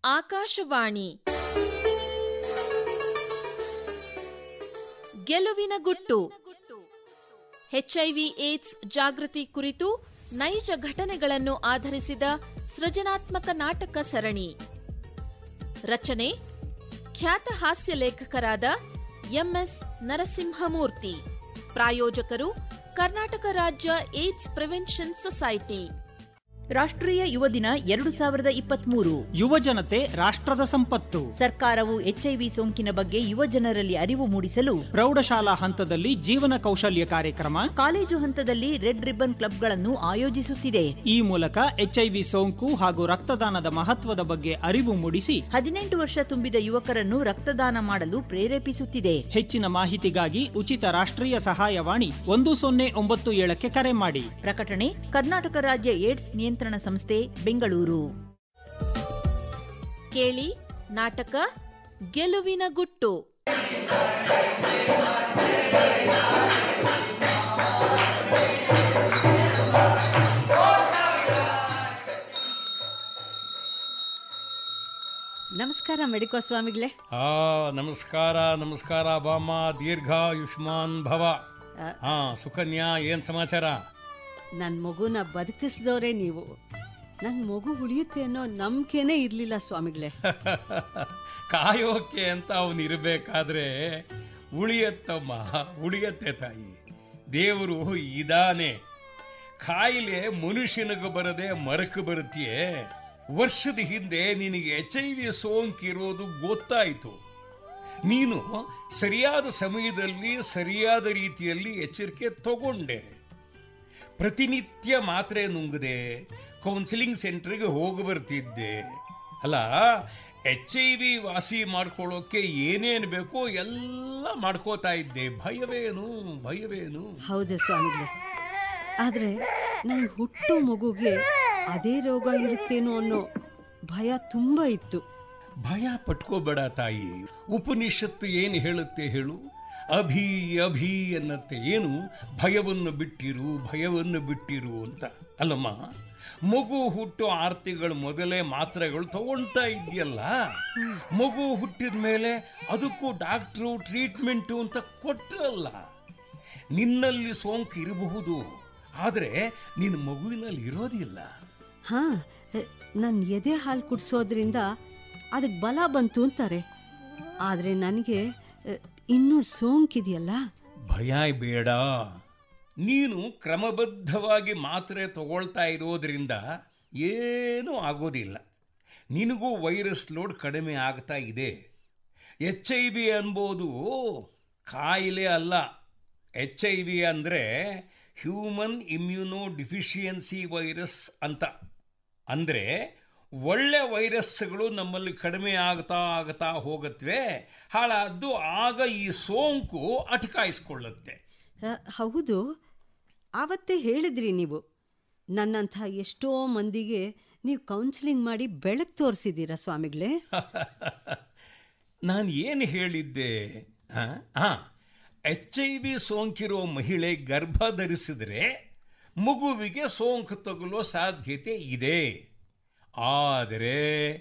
ಆಕಾಶವಾಣಿ ಗೆಲುವಿನ ಗುಟ್ಟು. HIV AIDS ಜಾಗೃತಿ ಕುರಿತು ನೈಜ ಘಟನೆಗಳನ್ನು ಆಧರಿಸಿದ ಸೃಜನಾತ್ಮಕ ನಾಟಕ ಸರಣಿ. ರಚನೆ ಖ್ಯಾತ ಹಾಸ್ಯ ಲೇಖಕರಾದ MS ನರಸಿಂಹಮೂರ್ತಿ. ಪ್ರಾಯೋಜಕರು ಕರ್ನಾಟಕ ರಾಜ್ಯ ಏಡ್ಸ್ ಪ್ರಿವೆನ್ಷನ್ ಸೊಸೈಟಿ. ರಾಷ್ಟ್ರೀಯ ಯುವ ದಿನ 2023. ಯುವ ಜನತೆ ರಾಷ್ಟ್ರದ ಸಂಪತ್ತು. ಸರ್ಕಾರವು HIV ಸೋಂಕಿನ ಬಗ್ಗೆ ಯುವ ಜನರಲ್ಲಿ ಅರಿವು ಮೂಡಿಸಲು ಪ್ರೌಢಶಾಲಾ ಹಂತದಲ್ಲಿ ಜೀವನ ಕೌಶಲ್ಯ ಕಾರ್ಯಕ್ರಮ, ಕಾಲೇಜು ಹಂತದಲ್ಲಿ ರೆಡ್ ರಿಬ್ಬನ್ ಕ್ಲಬ್ಗಳನ್ನು ಆಯೋಜಿಸುತ್ತಿದೆ. ಈ ಮೂಲಕ HIV ಸೋಂಕು ಹಾಗೂ ರಕ್ತದಾನದ ಮಹತ್ವದ ಬಗ್ಗೆ ಅರಿವು ಮೂಡಿಸಿ 18 ವರ್ಷ ತುಂಬಿದ ಯುವಕರನ್ನು ರಕ್ತದಾನ ಮಾಡಲು ಪ್ರೇರೇಪಿಸುತ್ತಿದೆ. ಹೆಚ್ಚಿನ ಮಾಹಿತಿಗಾಗಿ ಉಚಿತ ರಾಷ್ಟ್ರೀಯ ಸಹಾಯವಾಣಿ 1097ಕ್ಕೆ ಕರೆ ಮಾಡಿ. ಪ್ರಕಟಣೆ ಕರ್ನಾಟಕ ರಾಜ್ಯ ಏಡ್ಸ್ ನಿಯಂತ್ರಣ ಸಂಸ್ಥೆ, ಬೆಂಗಳೂರು. ಕೇಳಿ ನಾಟಕ ಗೆಲುವಿನ ಗುಟ್ಟು. ನಮಸ್ಕಾರ ಮೆಡಿಕೋ ಸ್ವಾಮಿಗಳೇ. ನಮಸ್ಕಾರ ನಮಸ್ಕಾರ ಬಾಮ್ಮ, ದೀರ್ಘಾಯುಷ್ಮಾನ್ ಭವ. ಸುಕನ್ಯಾ, ಏನ್ ಸಮಾಚಾರ? ನನ್ನ ಮಗುನ ಬದುಕಿಸಿದವರೇ ನೀವು. ನನ್ನ ಮಗು ಉಳಿಯುತ್ತೆ ಅನ್ನೋ ನಂಬಿಕೆನೇ ಇರಲಿಲ್ಲ ಸ್ವಾಮಿಗಳೇ. ಕಾಯೋಕೆ ಅಂತ ಅವನು ಇರಬೇಕಾದ್ರೆ ಉಳಿಯತ್ತಮ್ಮ, ಉಳಿಯತ್ತೆ ತಾಯಿ. ದೇವರು ಇದಾನೆ. ಕಾಯಿಲೆ ಮನುಷ್ಯನಿಗೆ ಬರದೆ ಮರಕ್ಕೆ ಬರುತ್ತೆಯೇ? ವರ್ಷದ ಹಿಂದೆ ನಿನಗೆ HIV ಸೋಂಕಿರೋದು ಗೊತ್ತಾಯಿತು. ನೀನು ಸರಿಯಾದ ಸಮಯದಲ್ಲಿ ಸರಿಯಾದ ರೀತಿಯಲ್ಲಿ ಎಚ್ಚರಿಕೆ ತಗೊಂಡೆ. ಪ್ರತಿನಿತ್ಯ ಮಾತ್ರೆ ನುಂಗದೆ ಕೌನ್ಸಿಲಿಂಗ್ ಸೆಂಟರ್ಗೆ ಹೋಗಿ ಬರ್ತಿದ್ದೆ. ಅಲ್ಲ, HIV ವಾಸಿ ಮಾಡ್ಕೊಳ್ಳೋಕೆ ಏನೇನು ಬೇಕೋ ಎಲ್ಲ ಮಾಡ್ಕೋತಾ ಇದ್ದೆ. ಭಯವೇನು? ಹೌದು ಸ್ವಾಮಿಗಳೇ, ಆದರೆ ನಂಗೆ ಹುಟ್ಟು ಮಗುಗೆ ಅದೇ ರೋಗ ಇರುತ್ತೇನೋ ಅನ್ನೋ ಭಯ ತುಂಬ ಇತ್ತು. ಭಯ ಪಟ್ಕೋಬೇಡ ತಾಯಿ. ಉಪನಿಷತ್ತು ಏನು ಹೇಳುತ್ತೆ ಹೇಳು? ಅಭಿ ಅನ್ನತ್ತೆ. ಏನು? ಭಯವನ್ನು ಬಿಟ್ಟಿರು ಅಂತ. ಅಲ್ಲಮ್ಮ, ಮಗು ಹುಟ್ಟು 6 ತಿಂಗಳ ಮೊದಲೇ ಮಾತ್ರೆಗಳು ತಗೊಳ್ತಾ ಇದೆಯಲ್ಲ. ಮಗು ಹುಟ್ಟಿದ ಮೇಲೆ ಅದಕ್ಕೂ ಡಾಕ್ಟ್ರು ಟ್ರೀಟ್ಮೆಂಟು ಅಂತ ಕೊಟ್ಟರಲ್ಲ. ನಿನ್ನಲ್ಲಿ ಸೋಂಕು ಇರಬಹುದು, ಆದರೆ ನಿನ್ನ ಮಗುವಿನಲ್ಲಿ ಇರೋದಿಲ್ಲ. ನನ್ನ ಎದೆ ಹಾಲು ಕುಡಿಸೋದ್ರಿಂದ ಅದಕ್ಕೆ ಬಲ ಬಂತು ಅಂತಾರೆ. ಆದರೆ ನನಗೆ ಇನ್ನೂ ಸೋಂಕಿದೆಯಲ್ಲ. ಭಯ ಬೇಡ. ನೀನು ಕ್ರಮಬದ್ಧವಾಗಿ ಮಾತ್ರೆ ತಗೊಳ್ತಾ ಇರೋದ್ರಿಂದ ಏನೂ ಆಗೋದಿಲ್ಲ. ನಿನಗೂ ವೈರಸ್ ಲೋಡ್ ಕಡಿಮೆ ಆಗ್ತಾ ಇದೆ. HIV ಅನ್ಬೋದು ಕಾಯಿಲೆ ಅಲ್ಲ. HIV ಅಂದರೆ ಹ್ಯೂಮನ್ ಇಮ್ಯುನೋ ಡಿಫಿಷಿಯನ್ಸಿ ವೈರಸ್ ಅಂತ. ಅಂದರೆ ಒಳ್ಳೆ ವೈರಸ್ಗಳು ನಮ್ಮಲ್ಲಿ ಕಡಿಮೆ ಆಗ್ತಾ ಹೋಗತ್ವೆ. ಹಾಳಾದ್ದು ಆಗ ಈ ಸೋಂಕು ಅಟಕಾಯಿಸ್ಕೊಳ್ಳುತ್ತೆ. ಹೌದು, ಆವತ್ತೇ ಹೇಳಿದ್ರಿ ನೀವು. ನನ್ನಂಥ ಎಷ್ಟೋ ಮಂದಿಗೆ ನೀವು ಕೌನ್ಸಿಲಿಂಗ್ ಮಾಡಿ ಬೆಳಕು ತೋರಿಸಿದ್ದೀರಾ ಸ್ವಾಮಿಗಳೇ. ನಾನು ಏನು ಹೇಳಿದ್ದೆ? HIV ಸೋಂಕಿರೋ ಮಹಿಳೆ ಗರ್ಭ ಧರಿಸಿದ್ರೆ ಮಗುವಿಗೆ ಸೋಂಕು ತಗುಲೋ ಸಾಧ್ಯತೆ ಇದೆ. ಆದರೆ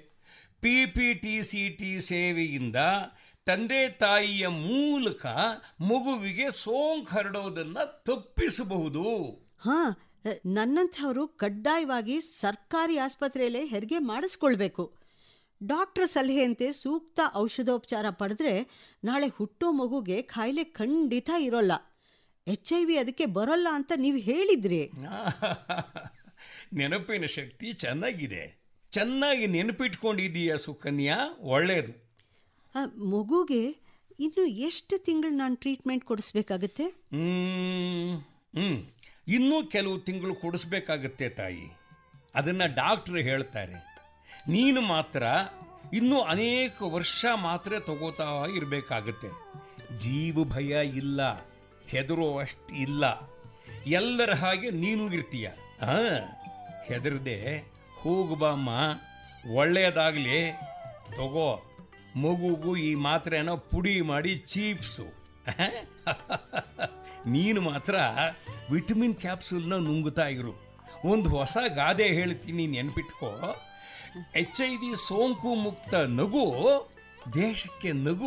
PPTCT ಸೇವೆಯಿಂದ ತಂದೆ ತಾಯಿಯ ಮೂಲಕ ಮಗುವಿಗೆ ಸೋಂಕು ಹರಡೋದನ್ನು ತಪ್ಪಿಸಬಹುದು. ನನ್ನಂಥವರು ಕಡ್ಡಾಯವಾಗಿ ಸರ್ಕಾರಿ ಆಸ್ಪತ್ರೆಯಲ್ಲೇ ಹೆರಿಗೆ ಮಾಡಿಸ್ಕೊಳ್ಬೇಕು. ಡಾಕ್ಟರ್ ಸಲಹೆಯಂತೆ ಸೂಕ್ತ ಔಷಧೋಪಚಾರ ಪಡೆದ್ರೆ ನಾಳೆ ಹುಟ್ಟೋ ಮಗುಗೆ ಕಾಯಿಲೆ ಖಂಡಿತ ಇರೋಲ್ಲ. HIV ಅದಕ್ಕೆ ಬರೋಲ್ಲ ಅಂತ ನೀವು ಹೇಳಿದ್ರಿ. ನೆನಪಿನ ಶಕ್ತಿ ಚೆನ್ನಾಗಿ ನೆನಪಿಟ್ಕೊಂಡಿದ್ದೀಯ ಸುಕನ್ಯಾ, ಒಳ್ಳೆಯದು. ಮಗುಗೆ ಇನ್ನು ಎಷ್ಟು ತಿಂಗಳು ನಾನು ಟ್ರೀಟ್ಮೆಂಟ್ ಕೊಡಿಸ್ಬೇಕಾಗತ್ತೆ? ಇನ್ನೂ ಕೆಲವು ತಿಂಗಳು ಕೊಡಿಸ್ಬೇಕಾಗತ್ತೆ ತಾಯಿ. ಅದನ್ನು ಡಾಕ್ಟ್ರು ಹೇಳ್ತಾರೆ. ನೀನು ಮಾತ್ರ ಇನ್ನೂ ಅನೇಕ ವರ್ಷ ಮಾತ್ರೆ ತಗೋತಾ ಇರಬೇಕಾಗತ್ತೆ. ಜೀವ ಭಯ ಇಲ್ಲ, ಹೆದರೋ ಅಷ್ಟು ಇಲ್ಲ. ಎಲ್ಲರ ಹಾಗೆ ನೀನು ಇರ್ತೀಯ. ಹೆದರದೆ ಹೋಗುಬಾಮ್ಮ, ಒಳ್ಳೆಯದಾಗಲಿ. ತಗೋ, ಮಗುಗೂ ಈ ಮಾತ್ರೆನ ಪುಡಿ ಮಾಡಿ ಚೀಪ್ಸು. ನೀನು ಮಾತ್ರ ವಿಟಮಿನ್ ಕ್ಯಾಪ್ಸೂಲ್ನ ನುಂಗುತ್ತಾ ಇರು. ಒಂದು ಹೊಸ ಗಾದೆ ಹೇಳ್ತೀನಿ, ನೆನ್ಪಿಟ್ಕೋ. HIV ಸೋಂಕು ಮುಕ್ತ ನಗು ದೇಶಕ್ಕೆ ನಗು.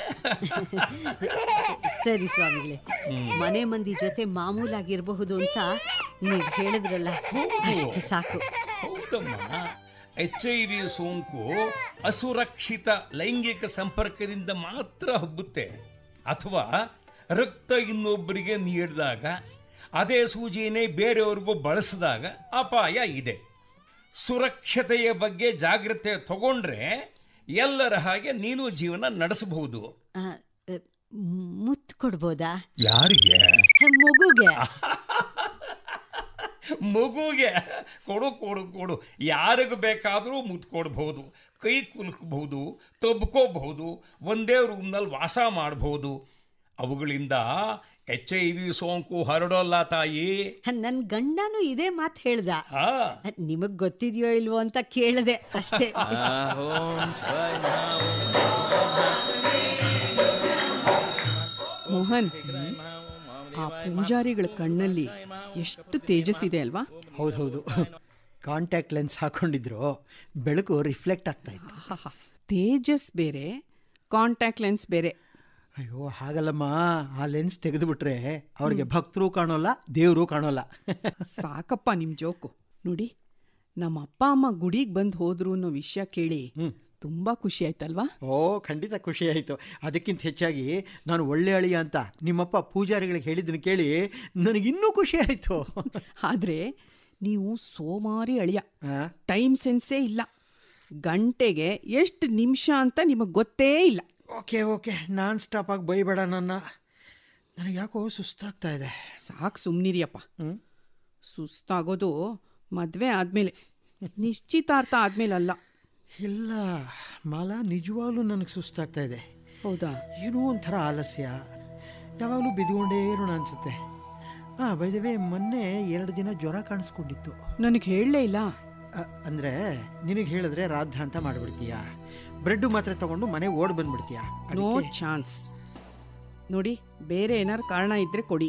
ಸರಿ ಸ್ವಾಮಿಗಳೇ, ಮನೆ ಮಂದಿ ಜೊತೆ ಮಾಮೂಲಾಗಿರಬಹುದು ಅಂತ ನೀವು ಹೇಳಿದ್ರಲ್ಲ, ಅಷ್ಟು ಸಾಕು. ಹೌದಮ್ಮ, HIV ಸೋಂಕು ಅಸುರಕ್ಷಿತ ಲೈಂಗಿಕ ಸಂಪರ್ಕದಿಂದ ಮಾತ್ರ ಹಬ್ಬುತ್ತೆ, ಅಥವಾ ರಕ್ತ ಇನ್ನೊಬ್ಬರಿಗೆ ನೀಡಿದಾಗ ಅದೇ ಸೂಜಿನೇ ಬೇರೆಯವ್ರಿಗೂ ಬಳಸಿದಾಗ ಅಪಾಯ ಇದೆ. ಸುರಕ್ಷತೆಯ ಬಗ್ಗೆ ಜಾಗ್ರತೆ ತಗೊಂಡ್ರೆ ಎಲ್ಲರ ಹಾಗೆ ನೀನು ಜೀವನ ನಡೆಸಬಹುದು. ಮುತ್ತು ಕೊಡ್ಬೋದಾ? ಯಾರಿಗೆ? ಮಗುಗೆ. ಮಗುಗೆ ಕೊಡು ಕೊಡು ಕೊಡು, ಯಾರಿಗೂ ಬೇಕಾದರೂ ಮುತ್ತು ಕೊಡ್ಬೋದು, ಕೈ ಕುಲುಕಬಹುದು, ತಬ್ಕೋಬಹುದು, ಒಂದೇ ರೂಮ್ನಲ್ಲಿ ವಾಸ ಮಾಡಬಹುದು. ಅವುಗಳಿಂದ HIV ಸೋಂಕು ಹರಡೋಲ್ಲ ತಾಯಿ. ನನ್ನ ಗಂಡನೂ ಇದೇ ಮಾತು ಹೇಳ್ದ. ನಿಮಗ್ ಗೊತ್ತಿದೆಯೋ ಇಲ್ವೋ ಅಂತ ಕೇಳಿದೆ ಅಷ್ಟೇ. ಮೋಹನ್, ಆ ಪೂಜಾರಿಗಳ ಕಣ್ಣಲ್ಲಿ ಎಷ್ಟು ತೇಜಸ್ಸಿದೆ ಅಲ್ವಾ? ಹೌದೌದು, ಕಾಂಟ್ಯಾಕ್ಟ್ ಲೆನ್ಸ್ ಹಾಕೊಂಡಿದ್ರು, ಬೆಳಕು ರಿಫ್ಲೆಕ್ಟ್ ಆಗ್ತಾ ಇತ್ತು. ತೇಜಸ್ ಬೇರೆ, ಕಾಂಟ್ಯಾಕ್ಟ್ ಲೆನ್ಸ್ ಬೇರೆ. ಅಯ್ಯೋ ಹಾಗಲ್ಲಮ್ಮ, ಆ ಲೆನ್ಸ್ ತೆಗೆದುಬಿಟ್ರೆ ಅವ್ರಿಗೆ ಭಕ್ತರು ಕಾಣೋಲ್ಲ, ದೇವರು ಕಾಣೋಲ್ಲ. ಸಾಕಪ್ಪ ನಿಮ್ಮ ಜೋಕು. ನೋಡಿ, ನಮ್ಮ ಅಪ್ಪ ಅಮ್ಮ ಗುಡಿಗೆ ಬಂದು ಹೋದ್ರು ಅನ್ನೋ ವಿಷಯ ಕೇಳಿ ತುಂಬ ಖುಷಿ ಆಯ್ತಲ್ವಾ? ಓ ಖಂಡಿತ ಖುಷಿ ಆಯಿತು. ಅದಕ್ಕಿಂತ ಹೆಚ್ಚಾಗಿ ನಾನು ಒಳ್ಳೆ ಅಳಿಯ ಅಂತ ನಿಮ್ಮಪ್ಪ ಪೂಜಾರಿಗಳಿಗೆ ಹೇಳಿದ್ದನ್ನು ಕೇಳಿ ನನಗಿನ್ನೂ ಖುಷಿ ಆಯಿತು. ಆದರೆ ನೀವು ಸೋಮಾರಿ ಅಳಿಯ, ಟೈಮ್ ಸೆನ್ಸೇ ಇಲ್ಲ. ಗಂಟೆಗೆ ಎಷ್ಟು ನಿಮಿಷ ಅಂತ ನಿಮಗೆ ಗೊತ್ತೇ ಇಲ್ಲ. ಓಕೆ ಓಕೆ, ನಾನ್ ಸ್ಟಾಪ್ ಆಗಿ ಬೈಬೇಡ ನನ್ನ, ನನಗೆ ಯಾಕೋ ಸುಸ್ತಾಗ್ತಾ ಇದೆ. ಸಾಕು ಸುಮ್ಮನಿರಿಯಪ್ಪ. ಸುಸ್ತಾಗೋದು ಮದುವೆ ಆದಮೇಲೆ, ನಿಶ್ಚಿತಾರ್ಥ ಆದಮೇಲೆ ಅಲ್ಲ. ಇಲ್ಲ ಮಾಲಾ, ನಿಜವಾಗ್ಲೂ ನನಗೆ ಸುಸ್ತಾಗ್ತಾ ಇದೆ. ಹೌದಾ? ಏನೋ ಒಂಥರ ಆಲಸ್ಯ, ಯಾವಾಗಲೂ ಬಿದ್ದುಕೊಂಡೇ ಇರೋಣ ಅನಿಸುತ್ತೆ. ಬೈದವೇ, ಮೊನ್ನೆ 2 ದಿನ ಜ್ವರ ಕಾಣಿಸ್ಕೊಂಡಿತ್ತು. ನನಗೆ ಹೇಳಲೇ ಇಲ್ಲ. ಅಂದರೆ ನಿನಗೆ ಹೇಳಿದ್ರೆ ರಾಧ ಅಂತ ಮಾಡಿಬಿಡ್ತೀಯಾ, ಬ್ರೆಡ್ ಮಾತ್ರ ತಗೊಂಡು ಮನೆಗೆ ಓಡ್ ಬಂದ್ಬಿಡ್ತೀಯಾ? No chance. ನೋಡಿ, ಬೇರೆ ಏನಾರು ಕಾರಣ ಇದ್ದರೆ ಕೊಡಿ.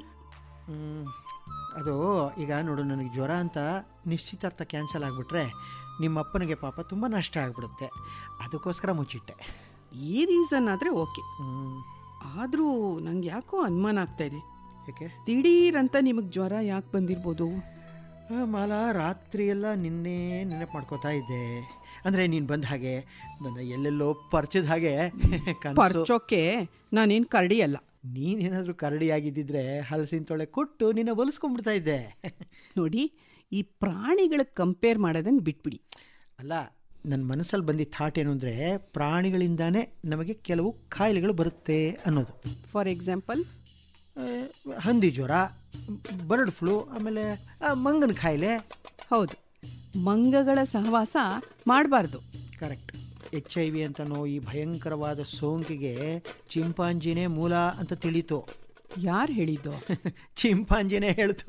ಅದು ಈಗ ನೋಡು, ನನಗೆ ಜ್ವರ ಅಂತ ನಿಶ್ಚಿತಾರ್ಥ ಕ್ಯಾನ್ಸಲ್ ಆಗಿಬಿಟ್ರೆ ನಿಮ್ಮ ಅಪ್ಪನಿಗೆ ಪಾಪ ತುಂಬ ನಷ್ಟ ಆಗಿಬಿಡುತ್ತೆ. ಅದಕ್ಕೋಸ್ಕರ ಮುಚ್ಚಿಟ್ಟೆ. ಈ ರೀಸನ್ ಆದರೆ ಓಕೆ. ಆದರೂ ನಂಗೆ ಯಾಕೋ ಅನುಮಾನ ಆಗ್ತಾ ಇದೆ. ಯಾಕೆ? ದಿಢೀರಂತ ನಿಮಗೆ ಜ್ವರ ಯಾಕೆ ಬಂದಿರ್ಬೋದು? ಮಾಲಾ, ರಾತ್ರಿಯೆಲ್ಲ ನಿನ್ನೆ ನೆನಪು ಮಾಡ್ಕೋತಾ ಇದ್ದೆ. ಅಂದರೆ ನೀನು ಬಂದ ಹಾಗೆ, ನನ್ನ ಎಲ್ಲೆಲ್ಲೋ ಪರ್ಚದ ಹಾಗೆ ಪರ್ಚೋಕ್ಕೆ ನಾನೇನು ಕರಡಿ ಅಲ್ಲ. ನೀನೇನಾದರೂ ಕರಡಿ ಆಗಿದ್ದಿದ್ರೆ ಹಲಸಿನ ತೊಳೆ ಕೊಟ್ಟು ನಿನ್ನ ಹೊಲಿಸ್ಕೊಂಡ್ಬಿಡ್ತಾ ಇದ್ದೆ. ನೋಡಿ, ಈ ಪ್ರಾಣಿಗಳಿಗೆ ಕಂಪೇರ್ ಮಾಡೋದನ್ನು ಬಿಟ್ಬಿಡಿ. ಅಲ್ಲ, ನನ್ನ ಮನಸ್ಸಲ್ಲಿ ಬಂದಿದ್ದ ಥಾಟ್ ಏನು ಅಂದರೆ, ಪ್ರಾಣಿಗಳಿಂದಾನೇ ನಮಗೆ ಕೆಲವು ಕಾಯಿಲೆಗಳು ಬರುತ್ತೆ ಅನ್ನೋದು. ಫಾರ್ ಎಕ್ಸಾಂಪಲ್, ಹಂದಿ ಜ್ವರ, ಬರ್ಡ್ ಫ್ಲೂ, ಆಮೇಲೆ ಮಂಗನ ಕಾಯಿಲೆ. ಹೌದು, ಮಂಗಗಳ ಸಹವಾಸ ಮಾಡಬಾರ್ದು. ಕರೆಕ್ಟ್. HIV ಅಂತನೋ ಈ ಭಯಂಕರವಾದ ಸೋಂಕಿಗೆ ಚಿಂಪಾಂಜಿನೇ ಮೂಲ ಅಂತ ತಿಳಿತು. ಯಾರು ಹೇಳಿದ್ದು? ಚಿಂಪಾಂಜಿನೇ ಹೇಳ್ತು.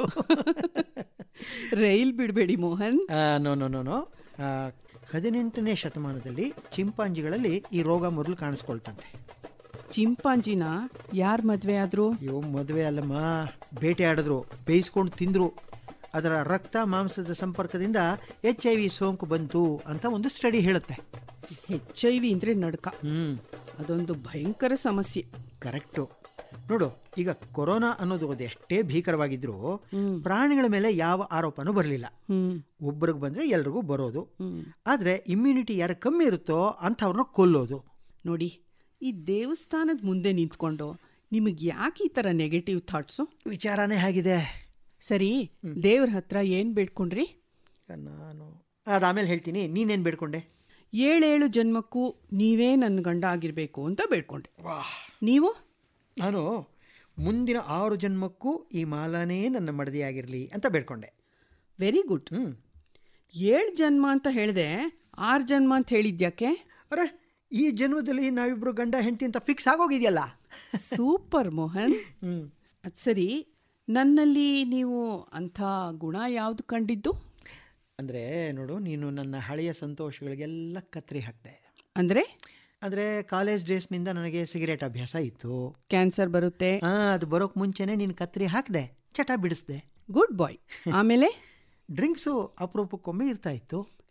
ರೈಲ್ ಬಿಡಬೇಡಿ Mohan. No no no no 18ನೇ ಶತಮಾನದಲ್ಲಿ ಚಿಂಪಾಂಜಿಗಳಲ್ಲಿ ಈ ರೋಗ ಮೊದಲು ಕಾಣಿಸ್ಕೊಳ್ತಂತೆ. ಚಿಂಪಾಂಜಿನ ಯಾರು ಮದುವೆ ಆದ್ರು? ಇವು ಮದುವೆ ಅಲ್ಲಮ್ಮ, ಬೇಟೆ ಆಡಿದ್ರು, ಬೇಯಿಸ್ಕೊಂಡು ತಿಂದರು. ಅದರ ರಕ್ತ ಮಾಂಸದ ಸಂಪರ್ಕದಿಂದ HIV ಸೋಂಕು ಬಂತು ಅಂತ ಒಂದು ಸ್ಟಡಿ ಹೇಳುತ್ತೆ. HIV ಅಂದರೆ ನಡ್ಕ. ಅದೊಂದು ಭಯಂಕರ ಸಮಸ್ಯೆ. ಕರೆಕ್ಟು. ನೋಡು, ಈಗ ಕೊರೋನಾ ಅನ್ನೋದು ಎಷ್ಟೇ ಭೀಕರವಾಗಿದ್ರೂ ಪ್ರಾಣಿಗಳ ಮೇಲೆ ಯಾವ ಆರೋಪನೂ ಬರಲಿಲ್ಲ. ಒಬ್ಬರಿಗೆ ಬಂದರೆ ಎಲ್ರಿಗೂ ಬರೋದು. ಆದರೆ ಇಮ್ಯುನಿಟಿ ಯಾರು ಕಮ್ಮಿ ಇರುತ್ತೋ ಅಂಥವ್ರನ್ನ ಕೊಲ್ಲೋದು. ನೋಡಿ, ಈ ದೇವಸ್ಥಾನದ ಮುಂದೆ ನಿಂತ್ಕೊಂಡು ನಿಮಗೆ ಯಾಕೆ ಈ ಥರ ನೆಗೆಟಿವ್ ಥಾಟ್ಸು? ವಿಚಾರನೇ ಆಗಿದೆ. ಸರಿ, ದೇವ್ರ ಹತ್ರ ಏನು ಬೇಡ್ಕೊಂಡ್ರಿ? ನಾನು ಅದಾಮೇಲೆ ಹೇಳ್ತೀನಿ. ನೀನೇನು ಬೇಡ್ಕೊಂಡೆ? 7 ಜನ್ಮಕ್ಕೂ ನೀವೇ ನನ್ನ ಗಂಡ ಆಗಿರಬೇಕು ಅಂತ ಬೇಡ್ಕೊಂಡೆ. ನೀವು? ನಾನು ಮುಂದಿನ 6 ಜನ್ಮಕ್ಕೂ ಈ ಮಾಲಾನೇ ನನ್ನ ಮಡದಿಯಾಗಿರಲಿ ಅಂತ ಬೇಡ್ಕೊಂಡೆ. Very good. 7 ಜನ್ಮ ಅಂತ ಹೇಳಿದೆ, 6 ಜನ್ಮ ಅಂತ ಹೇಳಿದ್ಯಾಕೆ? ಅರೆ, ಈ ಜನ್ಮದಲ್ಲಿ ನಾವಿಬ್ರು ಗಂಡ ಹೆಂಡತಿ ಅಂತ ಫಿಕ್ಸ್ ಆಗೋಗಿದೆಯಲ್ಲ. ಸೂಪರ್ ಮೋಹನ್. ಅದು ಸರಿ, ನನ್ನಲ್ಲಿ ನೀವು ಅಂಥ ಗುಣ ಯಾವುದು ಕಂಡಿದ್ದು? ಅಂದರೆ ನೋಡು, ನೀನು ನನ್ನ ಹಳೆಯ ಸಂತೋಷಗಳಿಗೆಲ್ಲ ಕತ್ತರಿ ಹಾಕ್ದೆ. ಅಂದರೆ ಕಾಲೇಜ್ ಡೇಸ್ನಿಂದ ನನಗೆ ಸಿಗರೇಟ್ ಅಭ್ಯಾಸ ಇತ್ತು. ಕ್ಯಾನ್ಸರ್ ಬರುತ್ತೆ, ಅದು ಬರೋಕ್ಕೆ ಮುಂಚೆನೇ ನೀನು ಕತ್ತರಿ ಹಾಕಿದೆ, ಚಟ ಬಿಡಿಸ್ದೆ. ಗುಡ್ ಬಾಯ್. ಆಮೇಲೆ ಡ್ರಿಂಕ್ಸು ಅಪರೂಪಕ್ಕೊಮ್ಮೆ ಇರ್ತಾ ಇತ್ತು.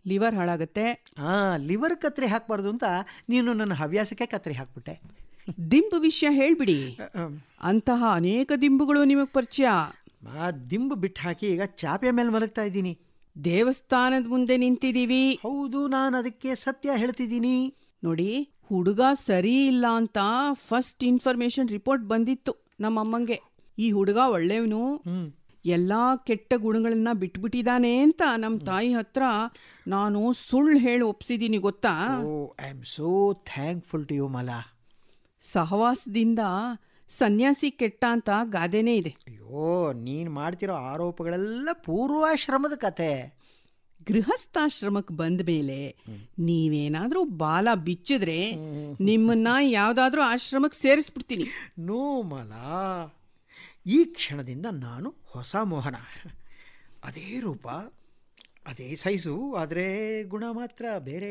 ಲಿವರ್ ಹಾಳಾಗತ್ತೆ. ಲಿವರ್ ಕತ್ರಿ ಹಾಕಬಾರ್ದು ಅಂತ ನೀನು ನನ್ನ ಹವ್ಯಾಸಕ್ಕೆ ಕತ್ರಿ ಹಾಕ್ಬಿಟ್ಟೆ. ದಿಂಬು ವಿಷಯ ಹೇಳ್ಬಿಡಿ. ಅಂತಹ ಅನೇಕ ದಿಂಬುಗಳು ನಿಮಗೆ ಪರಿಚಯ. ದಿಂಬು ಬಿಟ್ಟು ಹಾಕಿ ಈಗ ಚಾಪೆ ಮೇಲೆ ಮಲಗ್ತಾ ಇದ್ದೀನಿ. ದೇವಸ್ಥಾನದ ಮುಂದೆ ನಿಂತಿದ್ದೀವಿ. ಹೌದು, ನಾನು ಅದಕ್ಕೆ ಸತ್ಯ ಹೇಳ್ತಿದ್ದೀನಿ. ನೋಡಿ, ಹುಡುಗ ಸರಿ ಇಲ್ಲ ಅಂತ ಫಸ್ಟ್ ಇನ್ಫಾರ್ಮೇಶನ್ ರಿಪೋರ್ಟ್ ಬಂದಿತ್ತು ನಮ್ಮಮ್ಮಂಗೆ. ಈ ಹುಡುಗ ಒಳ್ಳೆಯವನು, ಎಲ್ಲಾ ಕೆಟ್ಟ ಗುಣಗಳನ್ನ ಬಿಟ್ಬಿಟ್ಟಿದ್ದಾನೆ ಅಂತ ನಮ್ಮ ತಾಯಿ ಹತ್ರ ನಾನು ಸುಳ್ಳು ಹೇಳಿ ಒಪ್ಸಿದ್ದೀನಿ, ಗೊತ್ತಾ? I am so thankful to you Mala. ಸಹವಾಸದಿಂದ ಸನ್ಯಾಸಿ ಕೆಟ್ಟ ಅಂತ ಗಾದೆನೇ ಇದೆ. ಅಯ್ಯೋ, ನೀನು ಮಾಡ್ತಿರೋ ಆರೋಪಗಳೆಲ್ಲ ಪೂರ್ವಾಶ್ರಮದ ಕತೆ. ಗೃಹಸ್ಥಾಶ್ರಮಕ್ಕೆ ಬಂದ ಮೇಲೆ ನೀವೇನಾದ್ರೂ ಬಾಲ ಬಿಚ್ಚಿದ್ರೆ ನಿಮ್ಮನ್ನ ಯಾವ್ದಾದ್ರೂ ಆಶ್ರಮಕ್ಕೆ ಸೇರಿಸ್ಬಿಡ್ತೀನಿ. ನೋ ಮಾಲಾ, ಈ ಕ್ಷಣದಿಂದ ನಾನು ಹೊಸ ಮೋಹನ. ಅದೇ ರೂಪ, ಅದೇ ಸೈಜು, ಆದರೆ ಗುಣ ಮಾತ್ರ ಬೇರೆ.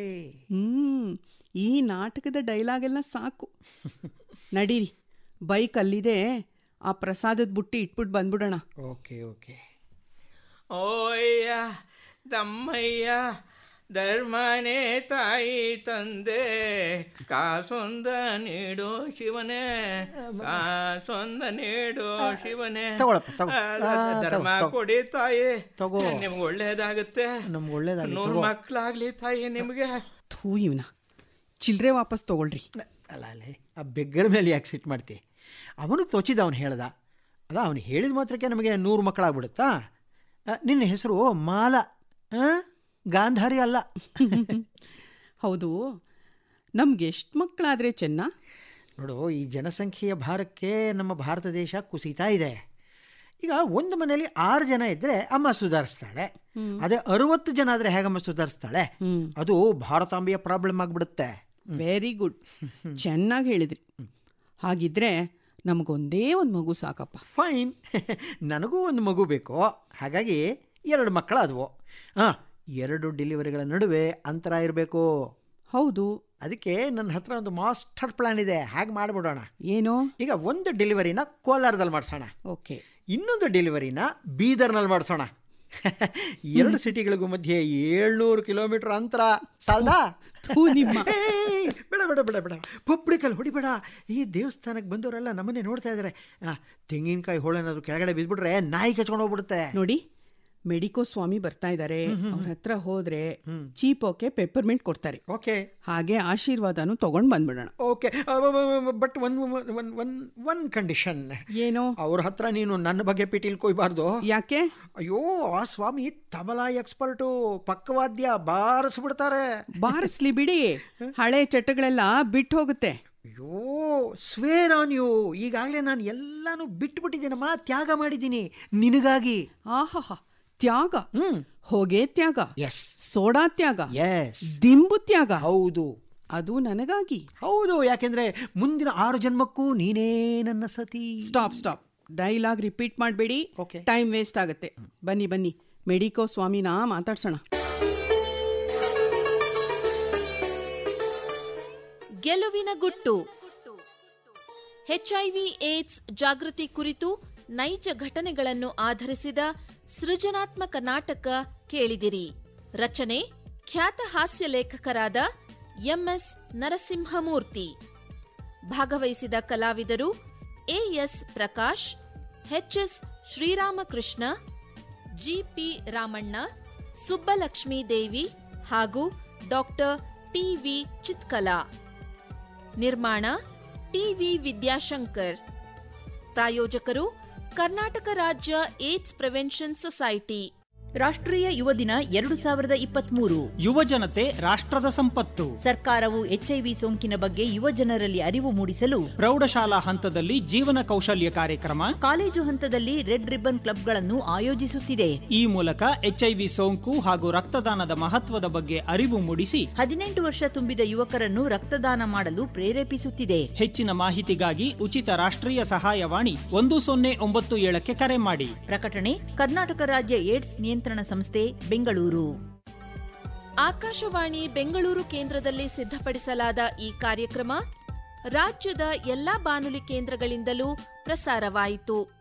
ಈ ನಾಟಕದ ಡೈಲಾಗ್ ಎಲ್ಲ ಸಾಕು. ನಡೀರಿ, ಬೈಕ್ ಅಲ್ಲಿದೆ, ಆ ಪ್ರಸಾದದ ಬುಟ್ಟಿ ಇಟ್ಬಿಟ್ಟು ಬಂದ್ಬಿಡೋಣ. Okay okay. ಓಯ್ಯ ತಮ್ಮಯ್ಯ ಧರ್ಮನೇ ತಾಯಿ ತಂದೆ, ಕಾಸೊಂದ ನೀಡೋ ಶಿವನೇ, ಕಾಸೊಂದ ನೀಡೋ ಶಿವನೇ, ಧರ್ಮ ಕೊಡಿ ತಾಯಿ, ನಿಮ್ಗೆ ಒಳ್ಳೇದಾಗುತ್ತೆ, ನಮ್ಗೆ ಒಳ್ಳೇದಾಗುತ್ತೆ, 100 ಮಕ್ಕಳಾಗ್ಲಿ ತಾಯಿ ನಿಮ್ಗೆ. ಥೂ, ಇವನ ಚಿಲ್ಲರೆ ವಾಪಸ್ ತಗೊಳ್ರಿ. ಅಲ್ಲ ಅಲ್ಲೇ ಆ ಬೆಗ್ಗರ ಮೇಲೆ ಯಾಕೆ ಸಿಟ್ಟು ಮಾಡ್ತಿ? ಅವನಿಗೆ ತೋಚಿದ ಅವನು ಹೇಳ್ದ. ಅಲ್ಲ, ಅವನು ಹೇಳಿದ ಮಾತ್ರಕ್ಕೆ ನಮಗೆ 100 ಮಕ್ಕಳಾಗ್ಬಿಡುತ್ತಾ? ನಿನ್ನ ಹೆಸರು ಮಾಲ, ಗಾಂಧಾರಿ ಅಲ್ಲ. ಹೌದು, ನಮ್ಗೆ ಎಷ್ಟು ಮಕ್ಕಳಾದರೆ ಚೆನ್ನ? ನೋಡು, ಈ ಜನಸಂಖ್ಯೆಯ ಭಾರಕ್ಕೆ ನಮ್ಮ ಭಾರತ ದೇಶ ಕುಸಿತಾ ಇದೆ. ಈಗ ಒಂದು ಮನೆಯಲ್ಲಿ 6 ಜನ ಇದ್ದರೆ ಅಮ್ಮ ಸುಧಾರಿಸ್ತಾಳೆ, ಅದೇ 60 ಜನ ಆದರೆ ಹೇಗಮ್ಮ ಸುಧಾರಿಸ್ತಾಳೆ? ಅದು ಭಾರತಾಂಬೆಯ ಪ್ರಾಬ್ಲಮ್ ಆಗಿಬಿಡುತ್ತೆ. ವೆರಿ ಗುಡ್, ಚೆನ್ನಾಗಿ ಹೇಳಿದ್ರಿ. ಹಾಗಿದ್ರೆ ನಮಗೊಂದೇ ಒಂದು ಮಗು ಸಾಕಪ್ಪ. ಫೈನ್, ನನಗೂ ಒಂದು ಮಗು ಬೇಕು. ಹಾಗಾಗಿ 2 ಮಕ್ಕಳಾದವು. 2 ಡೆಲಿವರಿಗಳ ನಡುವೆ ಅಂತರ ಇರಬೇಕು. ಹೌದು, ಅದಕ್ಕೆ ನನ್ನ ಹತ್ರ ಒಂದು ಮಾಸ್ಟರ್ ಪ್ಲಾನ್ ಇದೆ. ಹಾಗೆ ಮಾಡಿಬಿಡೋಣ. ಏನು? ಈಗ ಒಂದು ಡೆಲಿವರಿನ ಕೋಲಾರದಲ್ಲಿ ಮಾಡಿಸೋಣ, ಓಕೆ. ಇನ್ನೊಂದು ಡೆಲಿವರಿನ ಬೀದರ್ನಲ್ಲಿ ಮಾಡಿಸೋಣ. 2 ಸಿಟಿಗಳಿಗೂ ಮಧ್ಯೆ 700 ಕಿಲೋಮೀಟರ್ ಅಂತರ ಸಾಲ್ದಾ? ನಿಮ್ಮ ಬೇಡ ಬೇಡ ಬೇಡ ಬೇಡ, ಪಬ್ಲಿಕಲ್ಲಿ ಹೊಡಿಬೇಡ. ಈ ದೇವಸ್ಥಾನಕ್ಕೆ ಬಂದವರೆಲ್ಲ ನಮ್ಮನ್ನೇ ನೋಡ್ತಾ ಇದ್ದಾರೆ. ತೆಂಗಿನಕಾಯಿ ಹೋಳೇನಾದ್ರು ಕೆಳಗಡೆ ಬಿದ್ಬಿಟ್ರೆ ನಾಯಿ ಕಚ್ಕೊಂಡು ಹೋಗ್ಬಿಡುತ್ತೆ. ನೋಡಿ, ಮೆಡಿಕೋ ಸ್ವಾಮಿ ಬರ್ತಾ ಇದ್ದಾರೆ, ಅವ್ರ ಹತ್ರ ಹೋದ್ರೆ ಚೀಪೋಕೆ ಪೆಪ್ಪರ್ಮೆಂಟ್ ಕೊಡ್ತಾರೆ. ಓಕೆ, ಹಾಗೆ ಆಶೀರ್ವಾದನು ತಗೊಂಡ್ ಬಂದ್ಬಿಡೋಣ. Okay, but one condition. ಏನು? ಅವ್ರ ಹತ್ರ ನೀನು ನನ್ನ ಬಗ್ಗೆ ಪಿಟೀಲ್ ಕೊಯ್ಬಾರ್ದು. ಯಾಕೆ? ಅಯ್ಯೋ, ಆ ಸ್ವಾಮಿ ತಬಲಾ ಎಕ್ಸ್ಪರ್ಟು, ಪಕ್ಕವಾದ್ಯ ಬಾರಿಸ್ಬಿಡ್ತಾರೆ. ಬಾರಿಸ್ಲಿ ಬಿಡಿ, ಹಳೆ ಚಟಗಳೆಲ್ಲ ಬಿಟ್ಟು ಹೋಗುತ್ತೆ. ಅಯ್ಯೋ, ಸ್ವೇರ್ ಆನ್ ಯು, ಈಗಾಗಲೇ ನಾನು ಎಲ್ಲಾನು ಬಿಟ್ಬಿಟ್ಟಿದ್ದೀನಮ್ಮ, ತ್ಯಾಗ ಮಾಡಿದ್ದೀನಿ ನಿನಗಾಗಿ. ಆಹಾ, ತ್ಯಾಗ? ಹೋಗೆ ತ್ಯಾಗ, ಸೋಡಾ ತ್ಯಾಗ, ಎಸ್, ದಿಂಬು ತ್ಯಾಗ. ಹೌದು, ಅದು ನನಗಾಗಿ. ಹೌದು, ಯಾಕೆಂದ್ರೆ ಮುಂದಿನ 6 ಜನ್ಮಕ್ಕೂ ನೀನೇ ನನ್ನ ಸತಿ. ಸ್ಟಾಪ್, ಡೈಲಾಗ್ ರಿಪೀಟ್ ಮಾಡಬೇಡಿ, ಟೈಮ್ ವೇಸ್ಟ್ ಆಗುತ್ತೆ. ಬನ್ನಿ ಮೆಡಿಕೋ ಸ್ವಾಮಿನ ಮಾತಾಡ್ಸೋಣ. ಗೆಲುವಿನ ಗುಟ್ಟು. HIV ಏಡ್ಸ್ ಜಾಗೃತಿ ಕುರಿತು ನೈಜ ಘಟನೆಗಳನ್ನು ಆಧರಿಸಿದ ಸೃಜನಾತ್ಮಕ ನಾಟಕ ಕೇಳಿದಿರಿ. ರಚನೆ ಖ್ಯಾತ ಹಾಸ್ಯ ಲೇಖಕರಾದ MS ನರಸಿಂಹಮೂರ್ತಿ. ಭಾಗವಹಿಸಿದ ಕಲಾವಿದರು AS Prakash, HS Sri Ramakrishna, GP Ramanna, Subbalakshmi ದೇವಿ ಹಾಗೂ ಡಾಕ್ಟರ್ TV ಚಿತ್ಕಲಾ. ನಿರ್ಮಾಣ TV ವಿದ್ಯಾಶಂಕರ್. ಪ್ರಾಯೋಜಕರು ಕರ್ನಾಟಕ ರಾಜ್ಯ ಏಡ್ಸ್ ಪ್ರಿವೆನ್ಷನ್ ಸೊಸೈಟಿ. ರಾಷ್ಟ್ರೀಯ ಯುವ ದಿನ 2023. ಯುವ ಜನತೆ ರಾಷ್ಟ್ರದ ಸಂಪತ್ತು. ಸರ್ಕಾರವು HIV ಸೋಂಕಿನ ಬಗ್ಗೆ ಯುವ ಜನರಲ್ಲಿ ಅರಿವು ಮೂಡಿಸಲು ಪ್ರೌಢಶಾಲಾ ಹಂತದಲ್ಲಿ ಜೀವನ ಕೌಶಲ್ಯ ಕಾರ್ಯಕ್ರಮ, ಕಾಲೇಜು ಹಂತದಲ್ಲಿ ರೆಡ್ ರಿಬ್ಬನ್ ಕ್ಲಬ್ಗಳನ್ನು ಆಯೋಜಿಸುತ್ತಿದೆ. ಈ ಮೂಲಕ HIV ಸೋಂಕು ಹಾಗೂ ರಕ್ತದಾನದ ಮಹತ್ವದ ಬಗ್ಗೆ ಅರಿವು ಮೂಡಿಸಿ 18 ವರ್ಷ ತುಂಬಿದ ಯುವಕರನ್ನು ರಕ್ತದಾನ ಮಾಡಲು ಪ್ರೇರೇಪಿಸುತ್ತಿದೆ. ಹೆಚ್ಚಿನ ಮಾಹಿತಿಗಾಗಿ ಉಚಿತ ರಾಷ್ಟ್ರೀಯ ಸಹಾಯವಾಣಿ 1097ಕ್ಕೆ ಕರೆ ಮಾಡಿ. ಪ್ರಕಟಣೆ ಕರ್ನಾಟಕ ರಾಜ್ಯ ಏಡ್ಸ್ ನಿಯಂತ್ರಣ ಸಂಸ್ಥೆ, ಬೆಂಗಳೂರು. ಆಕಾಶವಾಣಿ ಬೆಂಗಳೂರು ಕೇಂದ್ರದಲ್ಲಿ ಸಿದ್ಧಪಡಿಸಲಾದ ಈ ಕಾರ್ಯಕ್ರಮ ರಾಜ್ಯದ ಎಲ್ಲಾ ಬಾನುಲಿ ಕೇಂದ್ರಗಳಿಂದಲೂ ಪ್ರಸಾರವಾಯಿತು.